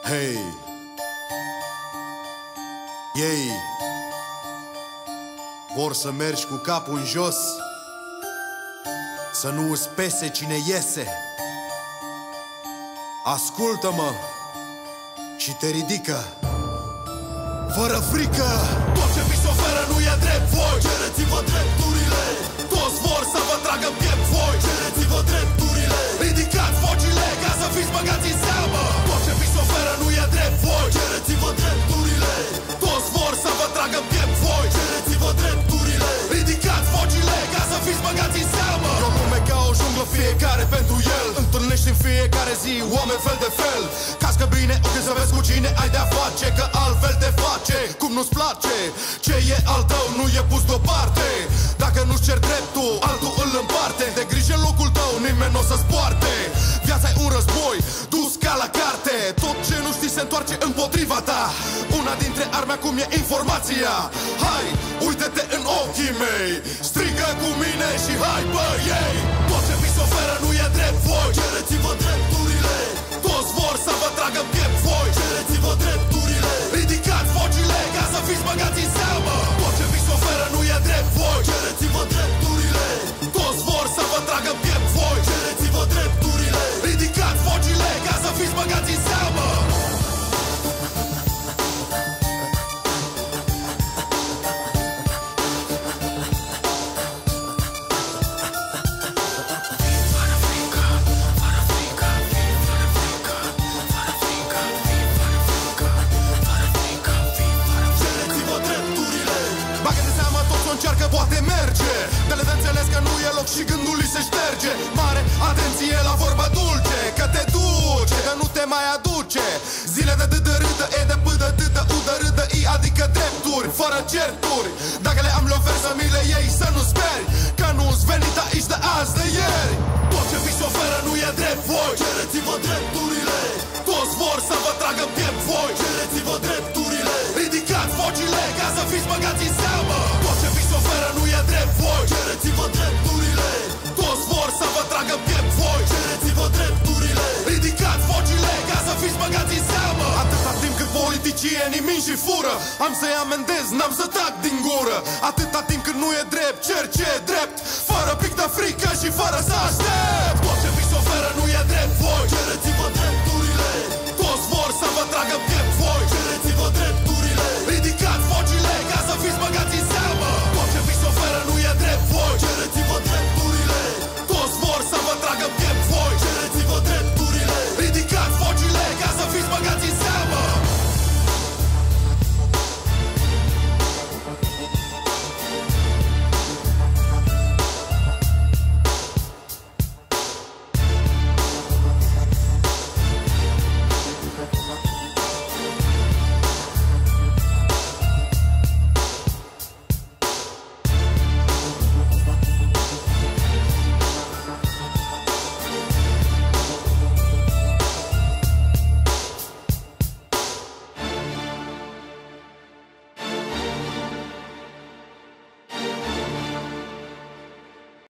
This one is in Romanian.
Hei, ei vor să mergi cu capul în jos, să nu îți pese cine iese. Ascultă-mă și te ridică fără frică. Tot ce vi se oferă nu e drept, voi cereți-vă drepturile. Toți vor să vă tragă în piept, voi cereți-vă drepturile. Ridicați vocile ca să fiți băgați în seamă. Tot ce vi se oferă nu e drept, voi cereți-vă drepturile. Toți vor să vă tragă în piept, voi cereți-vă drepturile. Ridicați vocile ca să fiți băgați în seamă. E o lume ca o junglă, fiecare pentru el. Întâlnești în fiecare zi oameni fel de fel. Cască bine ochii să vezi cu cine ai de-a face, că altfel te face cum nu-ți place. Ce e al tău nu e pus deoparte. Dacă nu-ți cer dreptul, altul îl împarte. De grijă în locul tău, nimeni n-o să-ți poarte. Viața e un război, dus ca la carte. Tot ce nu știi se întoarce împotriva ta. Una dintre arme acum e informația. Hai, uite-te în ochii mei, strigă cu mine și hai bă, ei. Tot ce vi se oferă nu e drept, voi cereți-vă drepturile. Toți vor să vă tragă în piept, voi cereți-vă drepturile. Ridicați vocile ca să fiți băgați în seamă. Tot ce vi se oferă nu e drept, voi cereți-vă drepturile. Toți vor să vă tragă în piept, voi cereți-vă drepturile. Ridicați vocile ca să fiți băgați în seamă. Încearcă, poate merge, dar le de înțeles că nu e loc și gândul îi se șterge. Mare atenție la vorba dulce, că te duce, că nu te mai aduce. Zile de dâdărâdă, e de pâdă, dâdă, udă, râdă, i, adică drepturi, fără certuri. Dacă le am loveri să mi le iei, să nu speri, că nu-s venit aici de azi, de ieri. Tot ce vi se oferă nu e drept, voi cereți-vă drepturile. Toți vor să vă tragă în piept, voi cereți-vă drepturile. Ridicați vocile ca să fiți băgați în seamă. Tot ce vi se oferă nu e drept, voi cereți-vă drepturile. Toți vor să vă tragă în piept, voi cereți-vă drepturile. Ridicați vocile ca să fiți băgați în seamă. Atâta timp cât politicienii min și fură, am să-i amendez, n-am să tac din gură. Atâta timp cât nu e drept, cer ce e drept, fără pic de frică și fără să aștept.